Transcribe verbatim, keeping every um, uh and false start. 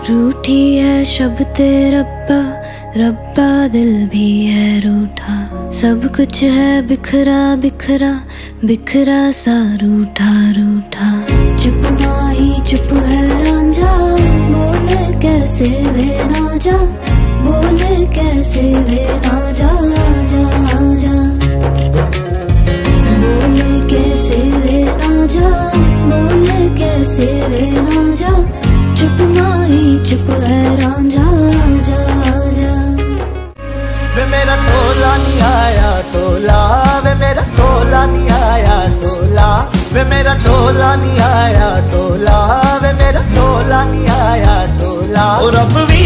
रूठी है शब्द रब्बा, रब्बा दिल भी है रूठा। सब कुछ है बिखरा बिखरा, बिखरा सा रूठा रूठा। चुप माही चुप है रांझा, बोले कैसे वे ना जा, बोले कैसे वे ना जा जा जा। बोले कैसे वे ना जा, बोले कैसे वे ना जा। चुप माही चुप है रांझा जा जा। वे मेरा टोला नहीं आया टोला, वे मेरा टोला नहीं आया टोला। वे मेरा टोला नहीं आया टोला, वे मेरा टोला नहीं आया टोला। और अब भी